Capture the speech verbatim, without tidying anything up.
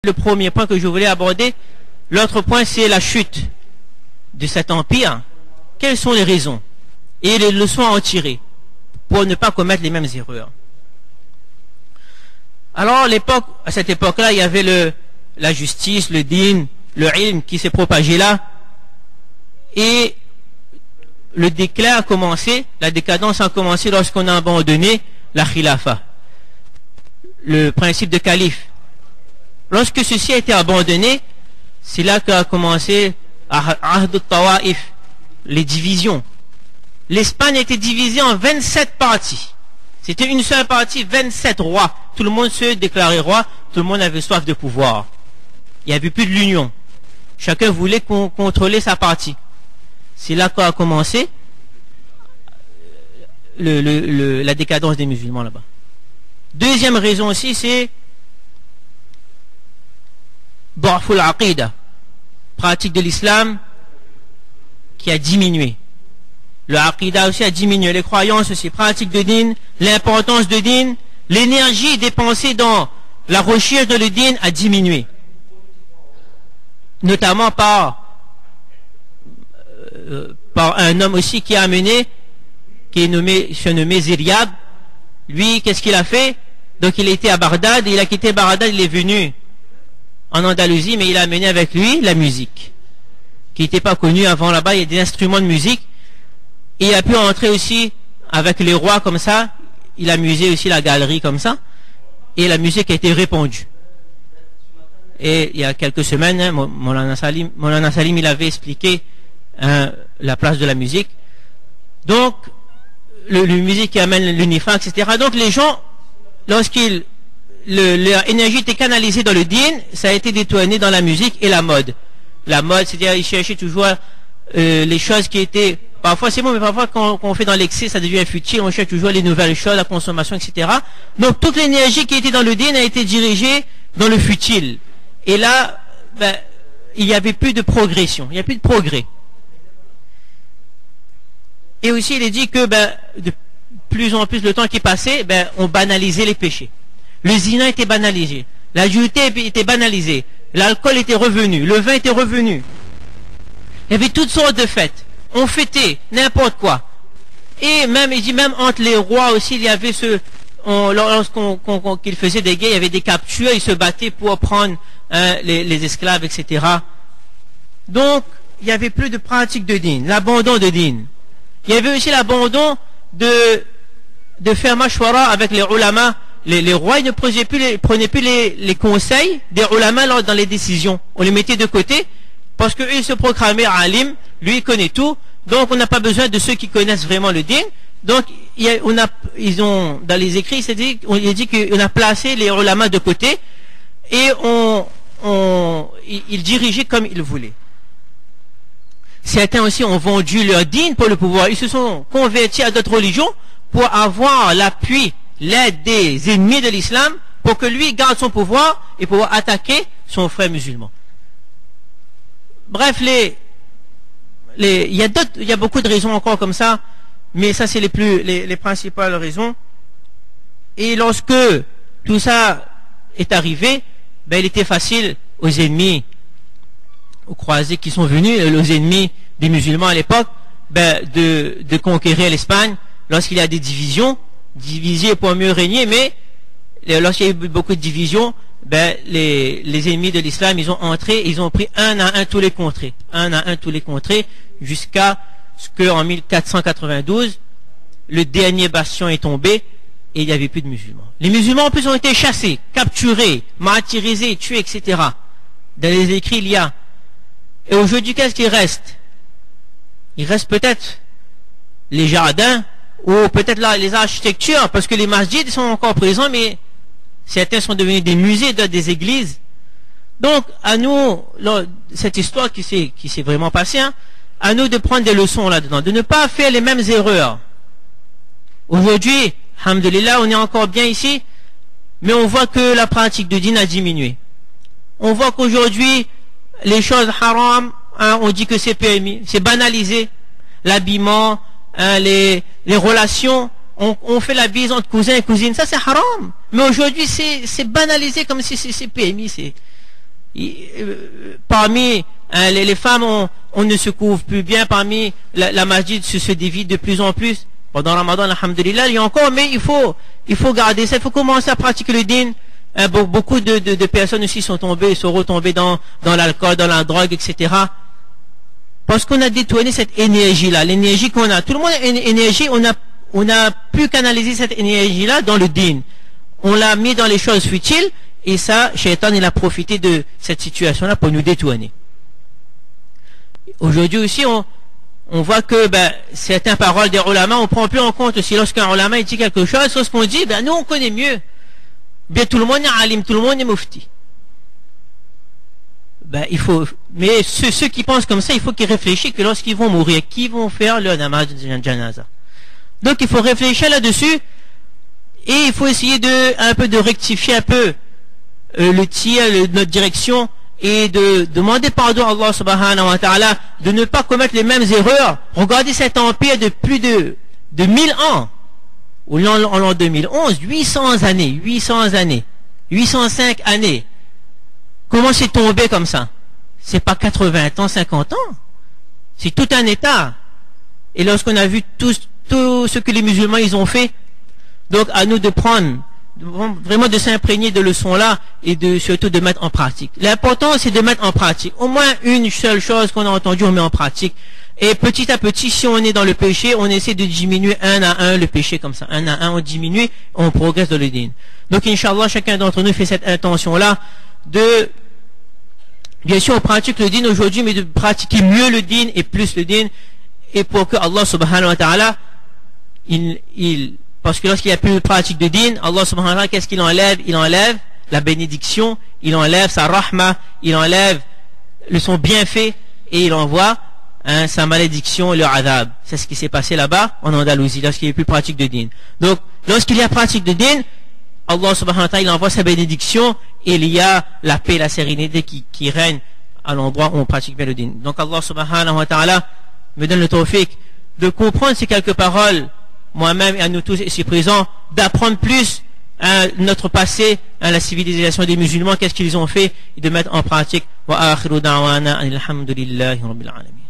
Le premier point que je voulais aborder. L'autre point, c'est la chute de cet empire. Quelles sont les raisons et les leçons à en tirer pour ne pas commettre les mêmes erreurs? Alors, l'époque, à cette époque-là, il y avait le, la justice, le din, le ilm qui s'est propagé là. Et le déclin a commencé, la décadence a commencé lorsqu'on a abandonné la khilafa, le principe de calife. Lorsque ceci a été abandonné, c'est là qu'a commencé Ahd al-Tawa'if, les divisions. L'Espagne a été divisée en vingt-sept parties. C'était une seule partie, vingt-sept rois. Tout le monde se déclarait roi, tout le monde avait soif de pouvoir. Il n'y avait plus de l'union. Chacun voulait con contrôler sa partie. C'est là qu'a commencé le, le, le, la décadence des musulmans là-bas. Deuxième raison aussi, c'est Da'ful Aqida, pratique de l'islam qui a diminué. Le Aqida aussi a diminué. Les croyances aussi, pratique de din, l'importance de din, l'énergie dépensée dans la recherche de le din a diminué. Notamment par, euh, par un homme aussi qui a amené, qui est nommé, se nommé Ziryab. Lui, qu'est-ce qu'il a fait? Donc il était à Bagdad, il a quitté Bagdad, il est venu en Andalousie, mais il a amené avec lui la musique, qui n'était pas connue avant là-bas. Il y a des instruments de musique. Et il a pu entrer aussi avec les rois comme ça. Il a amusé aussi la galerie comme ça. Et la musique a été répandue. Et il y a quelques semaines, hein, Maulana Salim, Maulana Salim, il avait expliqué hein, la place de la musique. Donc, le, le musique qui amène l'unifrance, et cetera. Donc les gens, lorsqu'ils Le, leur énergie était canalisée dans le din, ça a été détourné dans la musique et la mode. La mode, c'est-à-dire ils cherchaient toujours euh, les choses qui étaient, parfois c'est bon, mais parfois quand, quand on fait dans l'excès, ça devient futile, on cherche toujours les nouvelles choses, la consommation, et cetera. Donc toute l'énergie qui était dans le din a été dirigée dans le futile. Et là, ben, il n'y avait plus de progression, il n'y a plus de progrès. Et aussi il est dit que ben, de plus en plus le temps qui passait, ben, on banalisait les péchés. Le zina était banalisé, l'adultère était banalisé, l'alcool était revenu, le vin était revenu. Il y avait toutes sortes de fêtes. On fêtait n'importe quoi. Et même, il dit même entre les rois aussi, il y avait ce, lorsqu'on qu'on, qu'ils faisaient des guerres, il y avait des captures, ils se battaient pour prendre hein, les, les esclaves, et cetera. Donc, il n'y avait plus de pratique de din, l'abandon de din. Il y avait aussi l'abandon de, de faire mashwara avec les ulama. Les, les rois ils ne prenaient plus, les, prenaient plus les, les conseils des ulama dans les décisions. On les mettait de côté parce qu'eux ils se proclamaient alim, lui il connaît tout, donc on n'a pas besoin de ceux qui connaissent vraiment le din. Donc il y a, on a, ils ont, dans les écrits, c'est dit, on a dit qu'on a placé les ulama de côté et on, on, ils, ils dirigeaient comme ils voulaient. Certains aussi ont vendu leur din pour le pouvoir. Ils se sont convertis à d'autres religions pour avoir l'appui, l'aide des ennemis de l'islam pour que lui garde son pouvoir et pouvoir attaquer son frère musulman. Bref, les, les, il y a d'autres, il y a beaucoup de raisons encore comme ça, mais ça c'est les plus, les, les principales raisons. Et lorsque tout ça est arrivé, ben il était facile aux ennemis, aux croisés qui sont venus, aux ennemis des musulmans à l'époque, ben de, de conquérir l'Espagne lorsqu'il y a des divisions. Divisé pour mieux régner, mais lorsqu'il y a eu beaucoup de divisions, ben, les, les ennemis de l'islam, ils ont entré, ils ont pris un à un tous les contrées, un à un tous les contrées, jusqu'à ce qu'en mille quatre cent quatre-vingt-douze, le dernier bastion est tombé et il n'y avait plus de musulmans. Les musulmans en plus ont été chassés, capturés, martyrisés, tués, et cetera. Dans les écrits, il y a. Et aujourd'hui, qu'est-ce qui reste? Il reste peut-être les jardins, ou peut-être là les architectures, parce que les masjids sont encore présents, mais certains sont devenus des musées, des églises. Donc, à nous, là, cette histoire qui s'est qui s'est vraiment passée, hein, à nous de prendre des leçons là-dedans, de ne pas faire les mêmes erreurs. Aujourd'hui, alhamdulillah, on est encore bien ici, mais on voit que la pratique de din a diminué. On voit qu'aujourd'hui, les choses haram, hein, on dit que c'est permis, c'est banalisé, l'habillement, Hein, les, les relations, on, on fait la bise entre cousins et cousines, ça c'est haram. Mais aujourd'hui c'est banalisé comme si c'est permis. Parmi hein, les, les femmes, on, on ne se couvre plus bien. Parmi la, la masjid se, se divise de plus en plus. Pendant Ramadan, alhamdulillah, il y a encore, mais il faut, il faut garder ça. Il faut commencer à pratiquer le din. Hein, beaucoup de, de, de personnes aussi sont tombées, sont retombées dans, dans l'alcool, dans la drogue, et cetera. Parce qu'on a détourné cette énergie-là, l'énergie qu'on a. Tout le monde a une énergie, on a, on a pu canaliser cette énergie-là dans le din. On l'a mis dans les choses futiles, et ça, Shaitan, il a profité de cette situation-là pour nous détourner. Aujourd'hui aussi, on, on voit que ben, certaines paroles des ulama, on prend plus en compte aussi. Lorsqu'un ulama il dit quelque chose, lorsqu'on dit, ben, nous on connaît mieux. Bien, tout le monde est alim, tout le monde est mufti. Ben, il faut, mais ceux, ceux qui pensent comme ça, il faut qu'ils réfléchissent que lorsqu'ils vont mourir, qui vont faire leur namaz de janaza. Donc il faut réfléchir là-dessus, et il faut essayer de, un peu de rectifier un peu euh, le tir, le, notre direction, et de demander pardon à Allah subhanahu wa ta'ala, de ne pas commettre les mêmes erreurs. Regardez cet empire de plus de, de mille ans, ou en l'an deux mille onze, huit cents années, huit cents années, huit cent cinq années. Comment c'est tombé comme ça? C'est pas quatre-vingts ans, cinquante ans. C'est tout un état. Et lorsqu'on a vu tout, tout ce que les musulmans ils ont fait, donc à nous de prendre, vraiment de s'imprégner de leçons là, et de surtout de mettre en pratique. L'important c'est de mettre en pratique. Au moins une seule chose qu'on a entendue, on met en pratique. Et petit à petit, si on est dans le péché, on essaie de diminuer un à un le péché comme ça. Un à un, on diminue, on progresse dans le din. Donc Inch'Allah, chacun d'entre nous fait cette intention-là de, bien sûr, on pratique le din aujourd'hui, mais de pratiquer mieux le din et plus le din, et pour que Allah subhanahu wa ta'ala, il, il, parce que lorsqu'il n'y a plus de pratique de din, Allah subhanahu wa ta'ala, qu'est-ce qu'il enlève? Il enlève la bénédiction, il enlève sa rahma, il enlève le son bienfait, et il envoie hein, sa malédiction, le adab. C'est ce qui s'est passé là-bas, en Andalousie, lorsqu'il n'y a plus de pratique de din. Donc, lorsqu'il y a pratique de din, Allah subhanahu wa ta'ala, il envoie sa bénédiction, et il y a la paix, la sérénité qui, qui règne à l'endroit où on pratique bien le din. Donc Allah subhanahu wa ta'ala me donne le tawfiq de comprendre ces quelques paroles, moi-même et à nous tous ici présents, d'apprendre plus hein, notre passé, hein, la civilisation des musulmans, qu'est-ce qu'ils ont fait, et de mettre en pratique. Wa akhiru da'wana alhamdulillahi rabbil alamin.